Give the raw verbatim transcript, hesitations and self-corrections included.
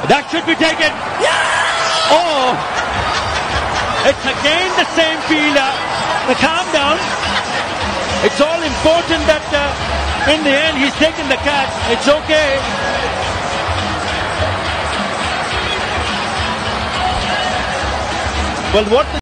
That should be taken. Yeah! Oh! It's again the same fielder. Uh, calm down. It's all important that uh, in the end he's taken the catch. It's okay. Well, what the